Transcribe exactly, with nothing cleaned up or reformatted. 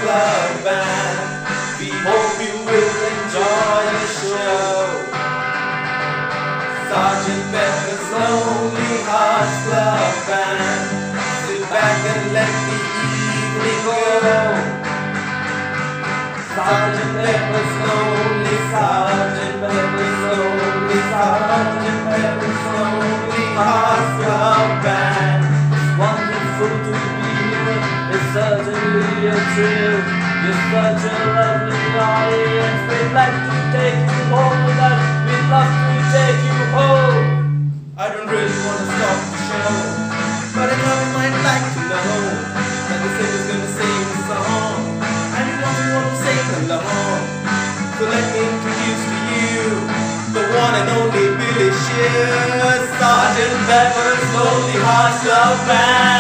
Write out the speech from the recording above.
Club Band. We hope you will enjoy the show. Sergeant Pepper's Lonely Hearts Club Band. Sit back and let the evening go. Sergeant Pepper's Lonely, Sergeant Pepper's Lonely, Sergeant Pepper's Lonely Hearts Club Band. It's wonderful to be here, it's certainly a thrill. You're such a lovely audience, we'd like to take you home with us, we'd love to take you home. I don't really want to stop the show, but I know you might like to know that the singer's gonna sing a song, and you don't want to sing along. So let me introduce to you the one and only Billy Shears, Sergeant Pepper's Lonely Hearts Club Band.